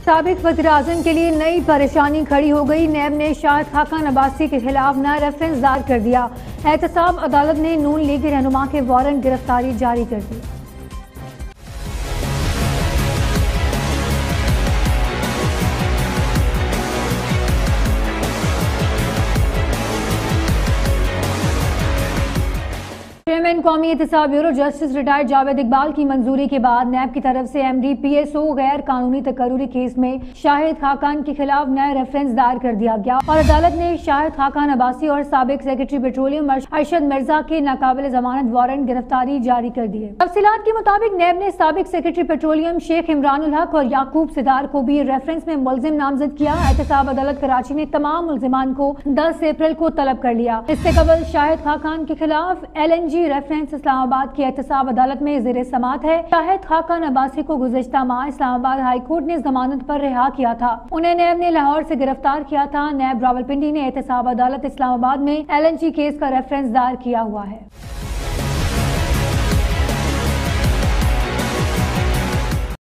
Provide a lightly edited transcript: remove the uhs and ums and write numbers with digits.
साबिक वज़ीर-ए-आज़म के लिए नई परेशानी खड़ी हो गई। नैब ने शाहिद खाकान अब्बासी के खिलाफ नया रेफरेंस दायर कर दिया। एहतसाब अदालत ने नून लीग के रहनुमा के वारंट गिरफ्तारी जारी कर दी। चेयरमैन कौमी एहतसाब bureau justice retired Javed Iqbal की मंजूरी के बाद नैब की तरफ से MD PSO गैर कानूनी तकर्रुरी केस में शाहिद खाकान के खिलाफ नया रेफरेंस दायर कर दिया गया और अदालत ने शाहिद खाकान अब्बासी और साबिक सेक्रेटरी पेट्रोलियम अरशद मिर्जा के नाकाबिल जमानत वारंट गिरफ्तारी जारी कर दिए। तफसीलात के मुताबिक नैब ने साबिक सेक्रेटरी पेट्रोलियम शेख इमरान उल हक और याकूब सिदार को भी रेफरेंस में मुलजिम नामजद किया। एहतसाब अदालत कराची ने तमाम मुलजिमान को 10 अप्रैल को तलब कर लिया। इससे कबल शाहिद खाकान के खिलाफ LNG रेफरेंस इस्लामाबाद की एहतसाब अदालत में ज़ेरे समात है। शाहिद खाकान अब्बासी को गुज़िश्ता माह इस्लामाबाद हाई कोर्ट ने जमानत पर रिहा किया था। उन्हें नैब ने लाहौर से गिरफ्तार किया था। नैब रावलपिंडी ने एहतसाब अदालत इस्लामाबाद में LNG केस का रेफरेंस दायर किया हुआ है।